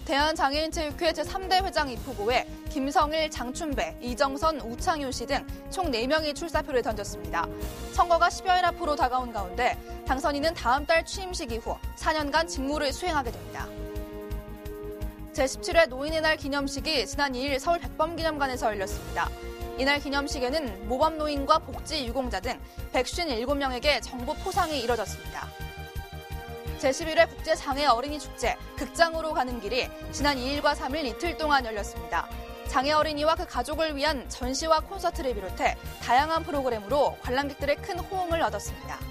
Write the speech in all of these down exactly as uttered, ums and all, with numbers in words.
대한장애인체육회 제삼 대 회장 입후보에 김성일, 장춘배, 이정선, 우창윤 씨 등 총 네 명이 출사표를 던졌습니다. 선거가 십여일 앞으로 다가온 가운데 당선인은 다음 달 취임식 이후 사 년간 직무를 수행하게 됩니다. 제십칠 회 노인의 날 기념식이 지난 이 일 서울 백범기념관에서 열렸습니다. 이날 기념식에는 모범노인과 복지 유공자 등 백오십칠 명에게 정보 포상이 이뤄졌습니다. 제십일 회 국제장애 어린이 축제 극장으로 가는 길이 지난 이 일과 삼 일 이틀 동안 열렸습니다. 장애 어린이와 그 가족을 위한 전시와 콘서트를 비롯해 다양한 프로그램으로 관람객들의 큰 호응을 얻었습니다.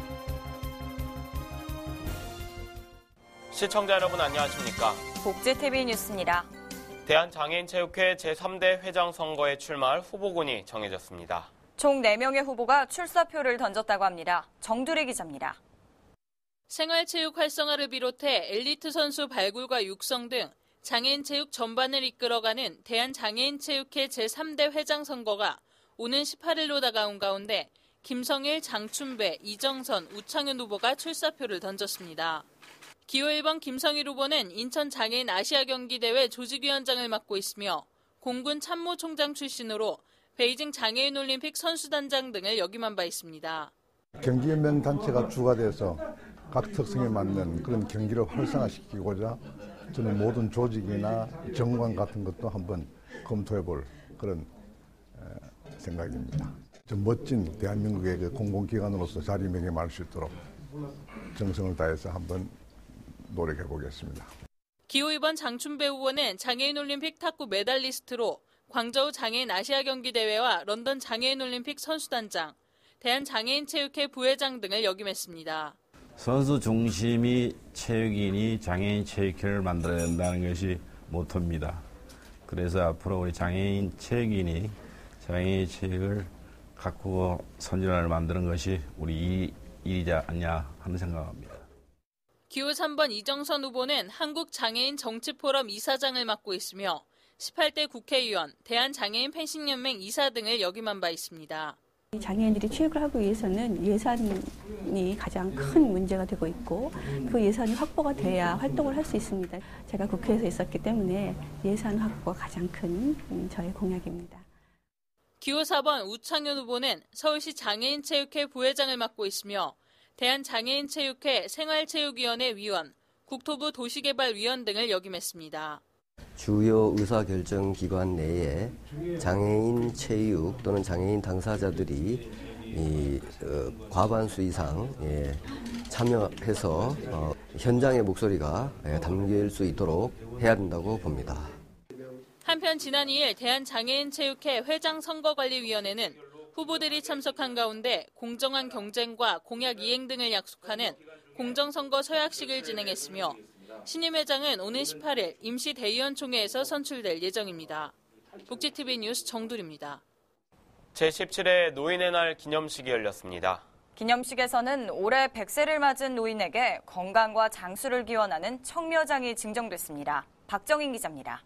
시청자 여러분 안녕하십니까? 복지티비 뉴스입니다. 대한장애인체육회 제삼 대 회장 선거에 출마할 후보군이 정해졌습니다. 총 네 명의 후보가 출사표를 던졌다고 합니다. 정두리 기자입니다. 생활체육 활성화를 비롯해 엘리트 선수 발굴과 육성 등 장애인 체육 전반을 이끌어가는 대한장애인체육회 제삼 대 회장 선거가 오는 십팔 일로 다가온 가운데 김성일, 장춘배, 이정선, 우창윤 후보가 출사표를 던졌습니다. 기호 일 번 김성일 후보는 인천 장애인 아시아 경기대회 조직위원장을 맡고 있으며 공군 참모총장 출신으로 베이징 장애인 올림픽 선수단장 등을 역임한 바 있습니다. 경기연맹 단체가 주가 돼서 각 특성에 맞는 그런 경기를 활성화시키고자 저는 모든 조직이나 정관 같은 것도 한번 검토해볼 그런 생각입니다. 좀 멋진 대한민국의 그 공공기관으로서 자리매김할 수 있도록 정성을 다해서 한번 노력해 보겠습니다. 기호 이 번 장춘배 후보는 장애인 올림픽 탁구 메달리스트로 광저우 장애인 아시아 경기대회와 런던 장애인 올림픽 선수단장, 대한장애인체육회 부회장 등을 역임했습니다. 선수 중심이 체육인이 장애인 체육회를 만들어야 된다는 것이 모토입니다. 그래서 앞으로 우리 장애인 체육인이 장애인 체육을 가꾸고 선진화를 만드는 것이 우리 일이지 않냐 하는 생각합니다. 기호 삼 번 이정선 후보는 한국장애인 정치포럼 이사장을 맡고 있으며 십팔 대 국회의원, 대한장애인 펜싱연맹 이사 등을 역임한 바 있습니다. 장애인들이 체육을 하기 위해서는 예산이 가장 큰 문제가 되고 있고 그 예산이 확보가 돼야 활동을 할 수 있습니다. 제가 국회에서 있었기 때문에 예산 확보가 가장 큰 저의 공약입니다. 기호 사 번 우창윤 후보는 서울시 장애인체육회 부회장을 맡고 있으며 대한장애인체육회 생활체육위원회 위원, 국토부 도시개발위원 등을 역임했습니다. 주요 의사결정기관 내에 장애인 체육 또는 장애인 당사자들이 이, 어, 과반수 이상 예, 참여해서 어, 현장의 목소리가 예, 담길 수 있도록 해야 된다고 봅니다. 한편 지난 이 일 대한장애인체육회 회장선거관리위원회는 후보들이 참석한 가운데 공정한 경쟁과 공약 이행 등을 약속하는 공정선거 서약식을 진행했으며 신임 회장은 오는 십팔 일 임시 대의원총회에서 선출될 예정입니다. 복지티비 뉴스 정두리입니다. 제십칠 회 노인의 날 기념식이 열렸습니다. 기념식에서는 올해 백 세를 맞은 노인에게 건강과 장수를 기원하는 청려장이 증정됐습니다. 박정인 기자입니다.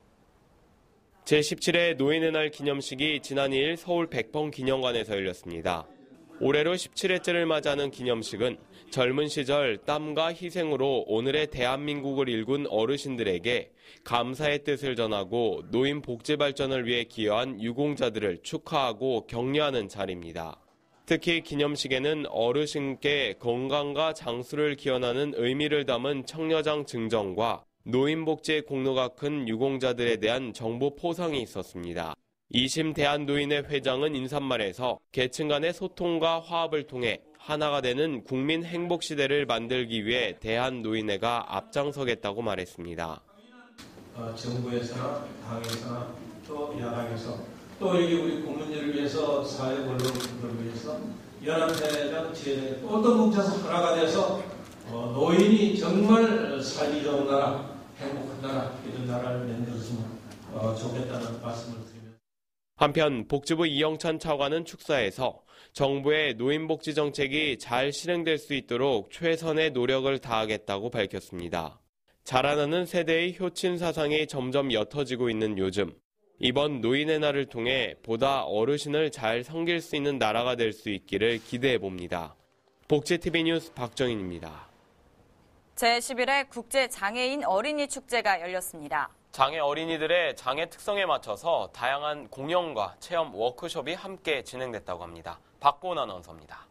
제십칠 회 노인의 날 기념식이 지난 이 일 서울 백범기념관에서 열렸습니다. 올해로 십칠 회째를 맞이하는 기념식은 젊은 시절 땀과 희생으로 오늘의 대한민국을 일군 어르신들에게 감사의 뜻을 전하고 노인 복지 발전을 위해 기여한 유공자들을 축하하고 격려하는 자리입니다. 특히 기념식에는 어르신께 건강과 장수를 기원하는 의미를 담은 청려장 증정과 노인 복지의 공로가 큰 유공자들에 대한 정보 포상이 있었습니다. 이심 대한노인회 회장은 인사말에서 계층 간의 소통과 화합을 통해 하나가 되는 국민 행복 시대를 만들기 위해 대한노인회가 앞장서겠다고 말했습니다. 어, 정부에서나 당에서나 또 야당에서 또 여기 우리 국민들을 위해서 사회 언론을 위해서 연합회장 지혜자 또 어떤 뭉쳐서 하나가 돼서 어, 노인이 정말 살기 좋은 나라, 행복한 나라, 이런 나라를 만들었으면 어, 좋겠다는 말씀을 드립니다. 한편 복지부 이영찬 차관은 축사에서 정부의 노인복지 정책이 잘 실행될 수 있도록 최선의 노력을 다하겠다고 밝혔습니다. 자라나는 세대의 효친 사상이 점점 옅어지고 있는 요즘, 이번 노인의 날을 통해 보다 어르신을 잘 섬길 수 있는 나라가 될 수 있기를 기대해 봅니다. 복지티비 뉴스 박정인입니다. 제십일 회 국제장애인 어린이 축제가 열렸습니다. 장애 어린이들의 장애 특성에 맞춰서 다양한 공연과 체험 워크숍이 함께 진행됐다고 합니다. 박고은 아나운서입니다.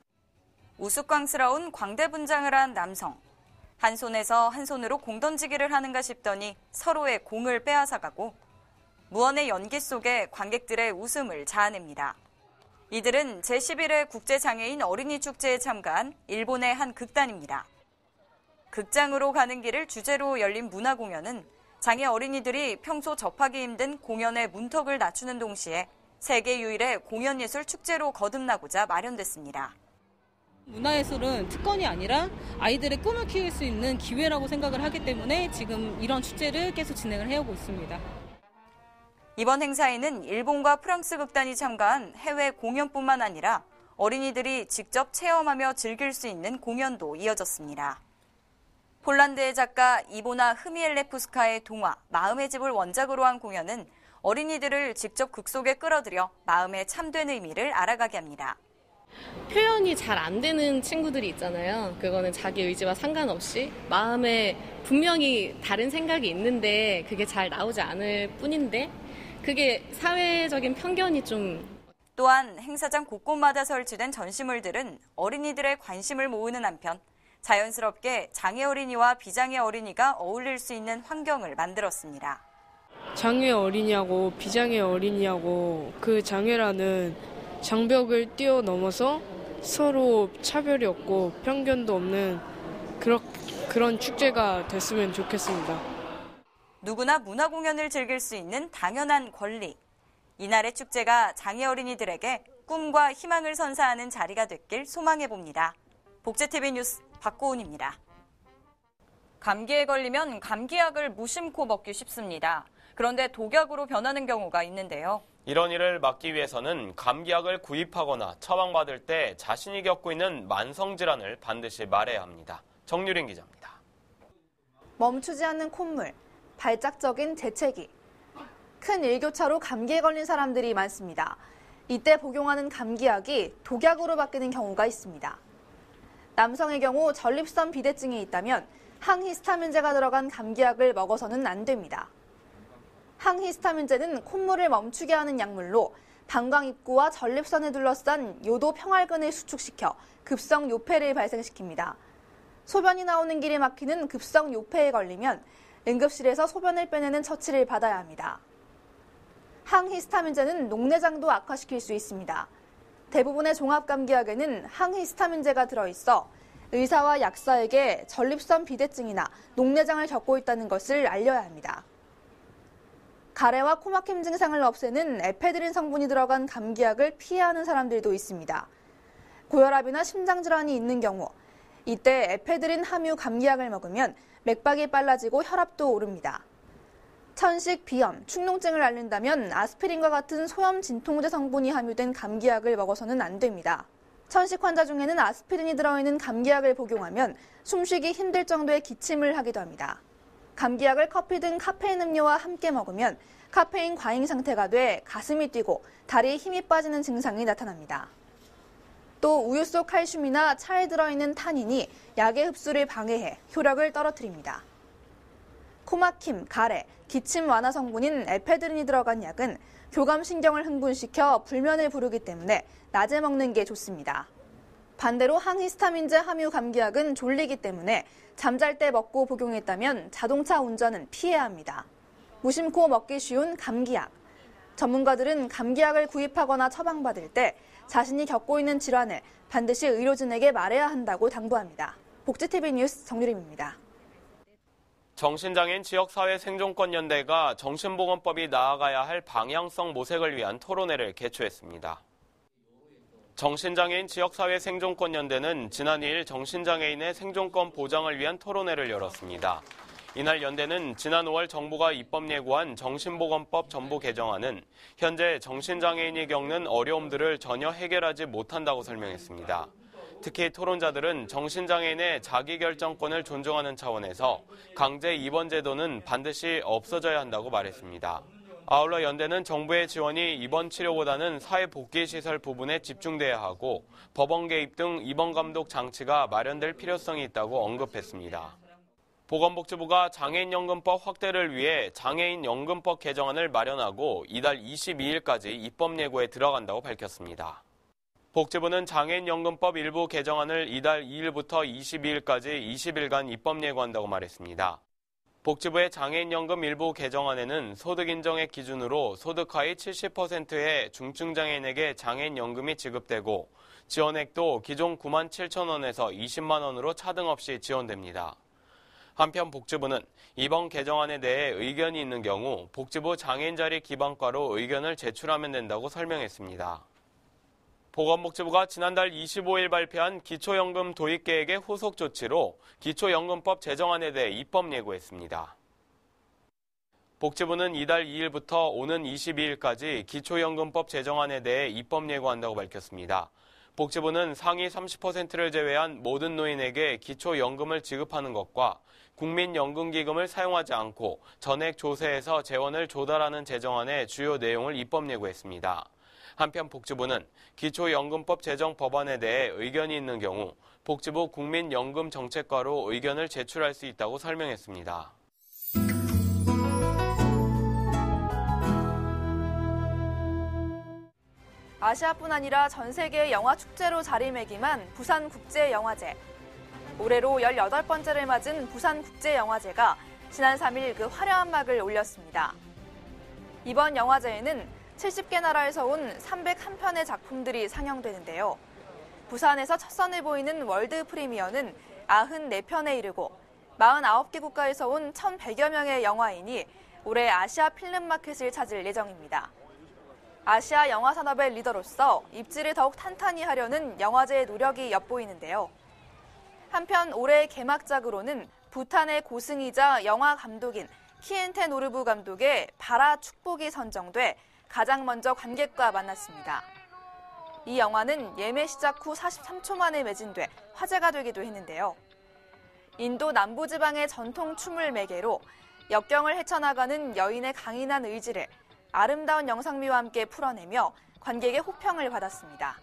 우스꽝스러운 광대 분장을 한 남성. 한 손에서 한 손으로 공 던지기를 하는가 싶더니 서로의 공을 빼앗아가고 무언의 연기 속에 관객들의 웃음을 자아냅니다. 이들은 제십일 회 국제장애인 어린이 축제에 참가한 일본의 한 극단입니다. 극장으로 가는 길을 주제로 열린 문화공연은 장애 어린이들이 평소 접하기 힘든 공연의 문턱을 낮추는 동시에 세계 유일의 공연예술 축제로 거듭나고자 마련됐습니다. 문화예술은 특권이 아니라 아이들의 꿈을 키울 수 있는 기회라고 생각을 하기 때문에 지금 이런 축제를 계속 진행을 해오고 있습니다. 이번 행사에는 일본과 프랑스 극단이 참가한 해외 공연뿐만 아니라 어린이들이 직접 체험하며 즐길 수 있는 공연도 이어졌습니다. 폴란드의 작가 이보나 흐미엘레프스카의 동화 마음의 집을 원작으로 한 공연은 어린이들을 직접 극 속에 끌어들여 마음의 참된 의미를 알아가게 합니다. 표현이 잘 안 되는 친구들이 있잖아요. 그거는 자기 의지와 상관없이 마음에 분명히 다른 생각이 있는데 그게 잘 나오지 않을 뿐인데 그게 사회적인 편견이 좀... 또한 행사장 곳곳마다 설치된 전시물들은 어린이들의 관심을 모으는 한편 자연스럽게 장애 어린이와 비장애 어린이가 어울릴 수 있는 환경을 만들었습니다. 장애 어린이하고 비장애 어린이하고 그 장애라는 장벽을 뛰어넘어서 서로 차별이 없고 편견도 없는 그런, 그런 축제가 됐으면 좋겠습니다. 누구나 문화공연을 즐길 수 있는 당연한 권리. 이날의 축제가 장애 어린이들에게 꿈과 희망을 선사하는 자리가 됐길 소망해봅니다. 복제티비 뉴스 박고은입니다. 감기에 걸리면 감기약을 무심코 먹기 쉽습니다. 그런데 독약으로 변하는 경우가 있는데요. 이런 일을 막기 위해서는 감기약을 구입하거나 처방받을 때 자신이 겪고 있는 만성질환을 반드시 말해야 합니다. 정유린 기자입니다. 멈추지 않는 콧물, 발작적인 재채기. 큰 일교차로 감기에 걸린 사람들이 많습니다. 이때 복용하는 감기약이 독약으로 바뀌는 경우가 있습니다. 남성의 경우 전립선 비대증이 있다면 항히스타민제가 들어간 감기약을 먹어서는 안 됩니다. 항히스타민제는 콧물을 멈추게 하는 약물로 방광 입구와 전립선에 둘러싼 요도 평활근을 수축시켜 급성 요폐를 발생시킵니다. 소변이 나오는 길이 막히는 급성 요폐에 걸리면 응급실에서 소변을 빼내는 처치를 받아야 합니다. 항히스타민제는 녹내장도 악화시킬 수 있습니다. 대부분의 종합감기약에는 항히스타민제가 들어있어 의사와 약사에게 전립선 비대증이나 녹내장을 겪고 있다는 것을 알려야 합니다. 가래와 코막힘 증상을 없애는 에페드린 성분이 들어간 감기약을 피해야 하는 사람들도 있습니다. 고혈압이나 심장질환이 있는 경우 이때 에페드린 함유 감기약을 먹으면 맥박이 빨라지고 혈압도 오릅니다. 천식, 비염, 축농증을 앓는다면 아스피린과 같은 소염 진통제 성분이 함유된 감기약을 먹어서는 안 됩니다. 천식 환자 중에는 아스피린이 들어있는 감기약을 복용하면 숨쉬기 힘들 정도의 기침을 하기도 합니다. 감기약을 커피 등 카페인 음료와 함께 먹으면 카페인 과잉 상태가 돼 가슴이 뛰고 다리에 힘이 빠지는 증상이 나타납니다. 또 우유 속 칼슘이나 차에 들어있는 타닌이 약의 흡수를 방해해 효력을 떨어뜨립니다. 코막힘, 가래, 기침 완화 성분인 에페드린이 들어간 약은 교감신경을 흥분시켜 불면을 부르기 때문에 낮에 먹는 게 좋습니다. 반대로 항히스타민제 함유 감기약은 졸리기 때문에 잠잘 때 먹고 복용했다면 자동차 운전은 피해야 합니다. 무심코 먹기 쉬운 감기약. 전문가들은 감기약을 구입하거나 처방받을 때 자신이 겪고 있는 질환을 반드시 의료진에게 말해야 한다고 당부합니다. 복지티비 뉴스 정유림입니다. 정신장애인 지역사회생존권연대가 정신보건법이 나아가야 할 방향성 모색을 위한 토론회를 개최했습니다. 정신장애인 지역사회생존권연대는 지난 이 일 정신장애인의 생존권 보장을 위한 토론회를 열었습니다. 이날 연대는 지난 오월 정부가 입법 예고한 정신보건법 전부 개정안은 현재 정신장애인이 겪는 어려움들을 전혀 해결하지 못한다고 설명했습니다. 특히 토론자들은 정신장애인의 자기결정권을 존중하는 차원에서 강제 입원 제도는 반드시 없어져야 한다고 말했습니다. 아울러 연대는 정부의 지원이 입원 치료보다는 사회복귀시설 부분에 집중돼야 하고 법원 개입 등 입원 감독 장치가 마련될 필요성이 있다고 언급했습니다. 보건복지부가 장애인연금법 확대를 위해 장애인연금법 개정안을 마련하고 이달 이십이일까지 입법 예고에 들어간다고 밝혔습니다. 복지부는 장애인연금법 일부 개정안을 이달 이일부터 이십이일까지 이십일간 입법 예고한다고 말했습니다. 복지부의 장애인연금 일부 개정안에는 소득 인정액 기준으로 소득 하위 칠십 퍼센트의 중증장애인에게 장애인연금이 지급되고 지원액도 기존 구만 칠천 원에서 이십만 원으로 차등 없이 지원됩니다. 한편 복지부는 이번 개정안에 대해 의견이 있는 경우 복지부 장애인자리 기반과로 의견을 제출하면 된다고 설명했습니다. 보건복지부가 지난달 이십오일 발표한 기초연금 도입계획의 후속 조치로 기초연금법 제정안에 대해 입법 예고했습니다. 복지부는 이달 이일부터 오는 이십이일까지 기초연금법 제정안에 대해 입법 예고한다고 밝혔습니다. 복지부는 상위 삼십 퍼센트를 제외한 모든 노인에게 기초연금을 지급하는 것과 국민연금기금을 사용하지 않고 전액 조세에서 재원을 조달하는 제정안의 주요 내용을 입법 예고했습니다. 한편 복지부는 기초연금법 제정 법안에 대해 의견이 있는 경우 복지부 국민연금정책과로 의견을 제출할 수 있다고 설명했습니다. 아시아뿐 아니라 전 세계의 영화 축제로 자리매김한 부산국제영화제. 올해로 열여덟 번째를 맞은 부산국제영화제가 지난 삼일 그 화려한 막을 올렸습니다. 이번 영화제에는 칠십 개 나라에서 온 삼백일 편의 작품들이 상영되는데요. 부산에서 첫 선을 보이는 월드 프리미어는 구십사 편에 이르고 사십구 개 국가에서 온 천백여 명의 영화인이 올해 아시아 필름마켓을 찾을 예정입니다. 아시아 영화 산업의 리더로서 입지를 더욱 탄탄히 하려는 영화제의 노력이 엿보이는데요. 한편 올해 개막작으로는 부탄의 고승이자 영화 감독인 키엔테 노르부 감독의 바라 축복이 선정돼 가장 먼저 관객과 만났습니다. 이 영화는 예매 시작 후 사십삼 초 만에 매진돼 화제가 되기도 했는데요. 인도 남부지방의 전통 춤을 매개로 역경을 헤쳐나가는 여인의 강인한 의지를 아름다운 영상미와 함께 풀어내며 관객의 호평을 받았습니다.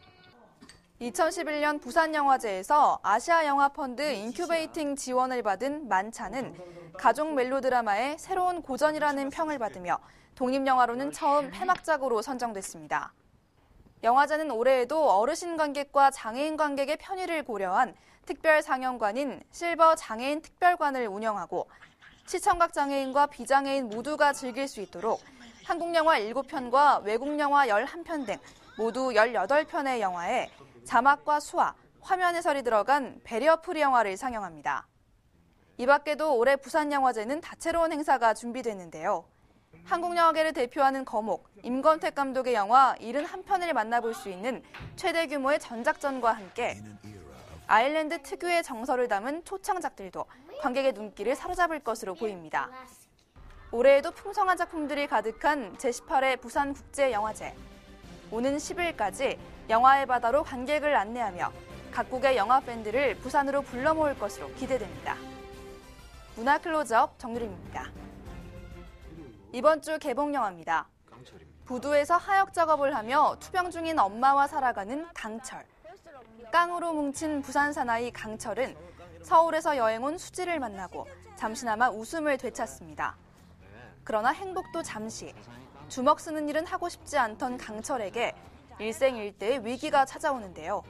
이천십일 년 부산영화제에서 아시아영화펀드 인큐베이팅 지원을 받은 만차는 가족 멜로드라마의 새로운 고전이라는 평을 받으며 독립영화로는 처음 폐막작으로 선정됐습니다. 영화제는 올해에도 어르신 관객과 장애인 관객의 편의를 고려한 특별 상영관인 실버 장애인 특별관을 운영하고 시청각 장애인과 비장애인 모두가 즐길 수 있도록 한국영화 일곱 편과 외국영화 열한 편 등 모두 열여덟 편의 영화에 자막과 수화, 화면 해설이 들어간 배리어 프리 영화를 상영합니다. 이 밖에도 올해 부산영화제는 다채로운 행사가 준비됐는데요. 한국영화계를 대표하는 거목, 임권택 감독의 영화 칠십일 편을 만나볼 수 있는 최대 규모의 전작전과 함께 아일랜드 특유의 정서를 담은 초창작들도 관객의 눈길을 사로잡을 것으로 보입니다. 올해에도 풍성한 작품들이 가득한 제십팔 회 부산국제영화제. 오는 십일까지 영화의 바다로 관객을 안내하며 각국의 영화 팬들을 부산으로 불러 모을 것으로 기대됩니다. 문화 클로즈업 정유림입니다. 이번 주 개봉 영화입니다. 부두에서 하역 작업을 하며 투병 중인 엄마와 살아가는 강철. 깡으로 뭉친 부산 사나이 강철은 서울에서 여행 온 수지를 만나고 잠시나마 웃음을 되찾습니다. 그러나 행복도 잠시. 주먹 쓰는 일은 하고 싶지 않던 강철에게 일생일대의 위기가 찾아오는데요.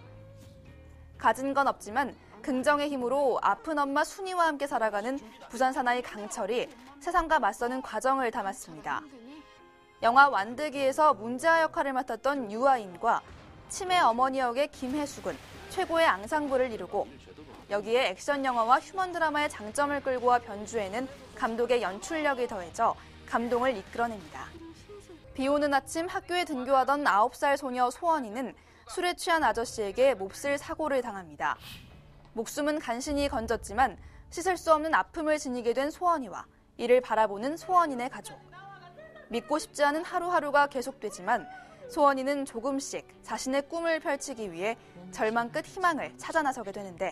가진 건 없지만 긍정의 힘으로 아픈 엄마 순이와 함께 살아가는 부산 사나이 강철이 세상과 맞서는 과정을 담았습니다. 영화 완득이에서 문제아 역할을 맡았던 유아인과 치매 어머니 역의 김혜숙은 최고의 앙상블을 이루고 여기에 액션 영화와 휴먼 드라마의 장점을 끌고 와 변주해낸 감독의 연출력이 더해져 감동을 이끌어냅니다. 비 오는 아침 학교에 등교하던 아홉 살 소녀 소원이는 술에 취한 아저씨에게 몹쓸 사고를 당합니다. 목숨은 간신히 건졌지만 씻을 수 없는 아픔을 지니게 된 소원이와 이를 바라보는 소원인의 가족. 믿고 싶지 않은 하루하루가 계속되지만 소원이는 조금씩 자신의 꿈을 펼치기 위해 절망 끝 희망을 찾아 나서게 되는데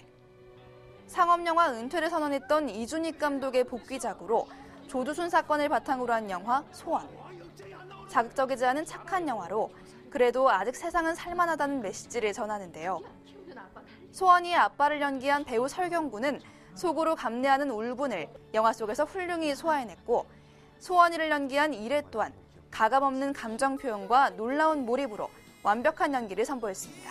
상업영화 은퇴를 선언했던 이준익 감독의 복귀작으로 조두순 사건을 바탕으로 한 영화 소원. 자극적이지 않은 착한 영화로 그래도 아직 세상은 살만하다는 메시지를 전하는데요. 소원이의 아빠를 연기한 배우 설경구는 속으로 감내하는 울분을 영화 속에서 훌륭히 소화해냈고 소원이를 연기한 이래 또한 가감없는 감정 표현과 놀라운 몰입으로 완벽한 연기를 선보였습니다.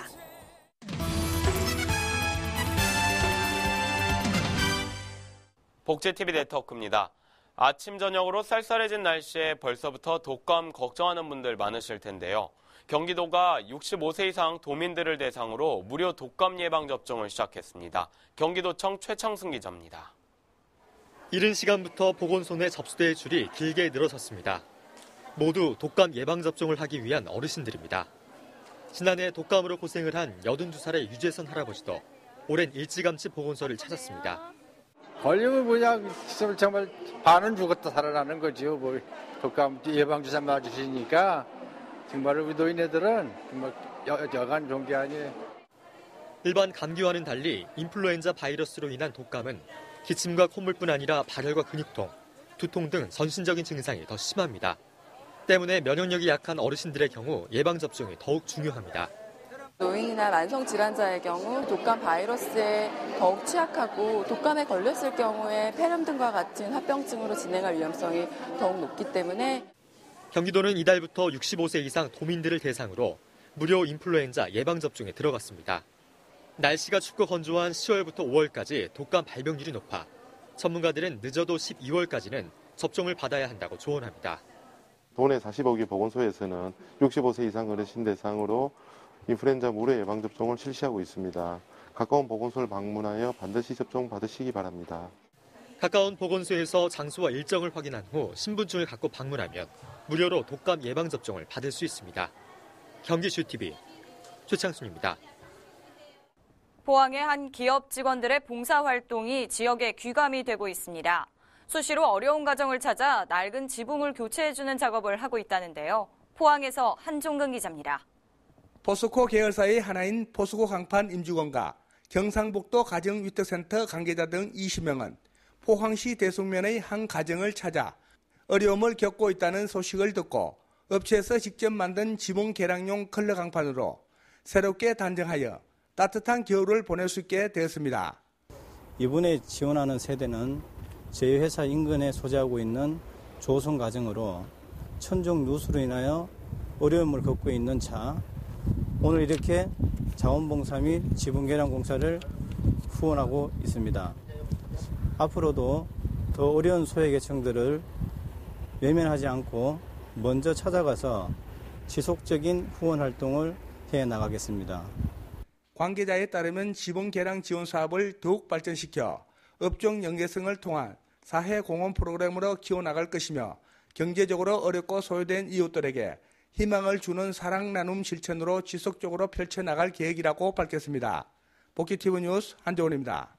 복지티비 네트워크입니다. 아침 저녁으로 쌀쌀해진 날씨에 벌써부터 독감 걱정하는 분들 많으실 텐데요. 경기도가 육십오 세 이상 도민들을 대상으로 무료 독감 예방 접종을 시작했습니다. 경기도청 최창승 기자입니다. 이른 시간부터 보건소내 접수대의 줄이 길게 늘어섰습니다. 모두 독감 예방 접종을 하기 위한 어르신들입니다. 지난해 독감으로 고생을 한 여든두 살의 유재선 할아버지도 오랜 일찌감치 보건소를 찾았습니다. 걸리면 그냥 정말 반은 죽었다 살아나는 거죠. 뭐 독감 예방주사 맞으시니까 정말 우리 노인네들은 정말 여, 여간 좋은 게 아니에요. 일반 감기와는 달리 인플루엔자 바이러스로 인한 독감은 기침과 콧물뿐 아니라 발열과 근육통, 두통 등 전신적인 증상이 더 심합니다. 때문에 면역력이 약한 어르신들의 경우 예방접종이 더욱 중요합니다. 노인이나 만성 질환자의 경우 독감 바이러스에 더욱 취약하고 독감에 걸렸을 경우에 폐렴 등과 같은 합병증으로 진행할 위험성이 더욱 높기 때문에 경기도는 이달부터 육십오 세 이상 도민들을 대상으로 무료 인플루엔자 예방접종에 들어갔습니다. 날씨가 춥고 건조한 시월부터 오월까지 독감 발병률이 높아 전문가들은 늦어도 십이월까지는 접종을 받아야 한다고 조언합니다. 도내 사십오 개 보건소에서는 육십오 세 이상 어르신 대상으로 인플루엔자 무료 예방접종을 실시하고 있습니다. 가까운 보건소를 방문하여 반드시 접종 받으시기 바랍니다. 가까운 보건소에서 장소와 일정을 확인한 후 신분증을 갖고 방문하면 무료로 독감 예방접종을 받을 수 있습니다. 경기슈티비 최창순입니다. 포항의 한 기업 직원들의 봉사활동이 지역에 귀감이 되고 있습니다. 수시로 어려운 가정을 찾아 낡은 지붕을 교체해주는 작업을 하고 있다는데요. 포항에서 한종근 기자입니다. 포스코 계열사의 하나인 포스코 강판 임직원과 경상북도 가정위탁센터 관계자 등 이십 명은 포항시 대송면의 한 가정을 찾아 어려움을 겪고 있다는 소식을 듣고 업체에서 직접 만든 지붕 개량용 컬러 강판으로 새롭게 단정하여 따뜻한 겨울을 보낼 수 있게 되었습니다. 이번에 지원하는 세대는 저희 회사 인근에 소재하고 있는 조성 가정으로 천정 누수로 인하여 어려움을 겪고 있는 차, 오늘 이렇게 자원봉사 및 지붕 개량 공사를 후원하고 있습니다. 앞으로도 더 어려운 소외계층들을 외면하지 않고 먼저 찾아가서 지속적인 후원 활동을 해나가겠습니다. 관계자에 따르면 지붕 개량 지원 사업을 더욱 발전시켜 업종 연계성을 통한 사회 공헌 프로그램으로 키워나갈 것이며 경제적으로 어렵고 소외된 이웃들에게 희망을 주는 사랑 나눔 실천으로 지속적으로 펼쳐나갈 계획이라고 밝혔습니다. 복지티비 뉴스 한정훈입니다.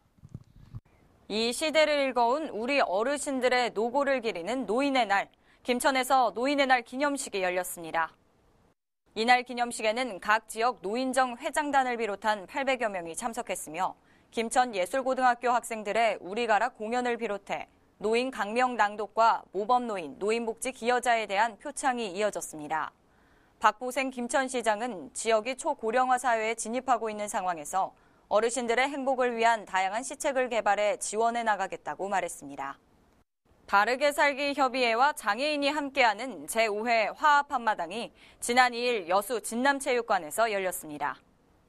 이 시대를 일궈온 우리 어르신들의 노고를 기리는 노인의 날, 김천에서 노인의 날 기념식이 열렸습니다. 이날 기념식에는 각 지역 노인정 회장단을 비롯한 팔백여 명이 참석했으며 김천예술고등학교 학생들의 우리가라 공연을 비롯해 노인 강명 낭독과 모범노인, 노인복지 기여자에 대한 표창이 이어졌습니다. 박보생 김천시장은 지역이 초고령화 사회에 진입하고 있는 상황에서 어르신들의 행복을 위한 다양한 시책을 개발해 지원해 나가겠다고 말했습니다. 바르게 살기 협의회와 장애인이 함께하는 제오 회 화합 한마당이 지난 이 일 여수 진남체육관에서 열렸습니다.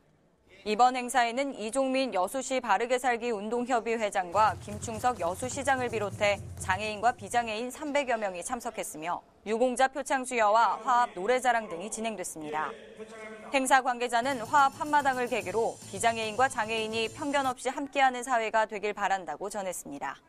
이번 행사에는 이종민 여수시 바르게 살기 운동협의 회장과 김충석 여수시장을 비롯해 장애인과 비장애인 삼백여 명이 참석했으며 유공자 표창 수여와 화합 노래자랑 등이 진행됐습니다. 행사 관계자는 화합 한마당을 계기로 비장애인과 장애인이 편견 없이 함께하는 사회가 되길 바란다고 전했습니다.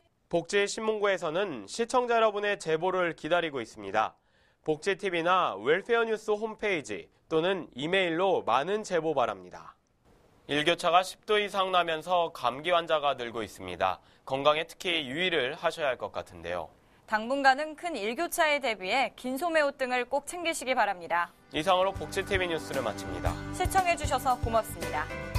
복지신문고에서는 시청자 여러분의 제보를 기다리고 있습니다. 복지티비나 웰페어뉴스 홈페이지 또는 이메일로 많은 제보 바랍니다. 일교차가 십 도 이상 나면서 감기 환자가 늘고 있습니다. 건강에 특히 유의를 하셔야 할 것 같은데요. 당분간은 큰 일교차에 대비해 긴 소매옷 등을 꼭 챙기시기 바랍니다. 이상으로 복지티비 뉴스를 마칩니다. 시청해주셔서 고맙습니다.